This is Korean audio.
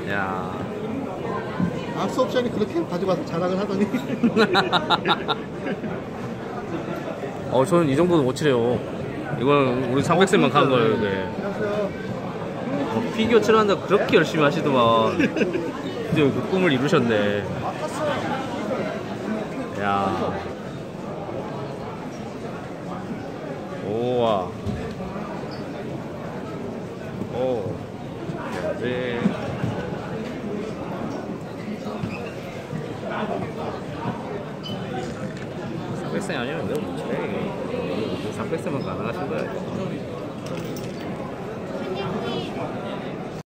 야. 압수 옵션이 그렇게 가져가서 자랑을 하더니. 저는 이 정도는 못 치래요. 이건 우리 300세만 간 거예요, 이게. 피규어 칠하는데 그렇게 열심히 하시더만. 드디어 그 꿈을 이루셨네. 야. 오와. 오. 네. 300세 아니면 내가 못 쳐. 300세만 가능하신 거야.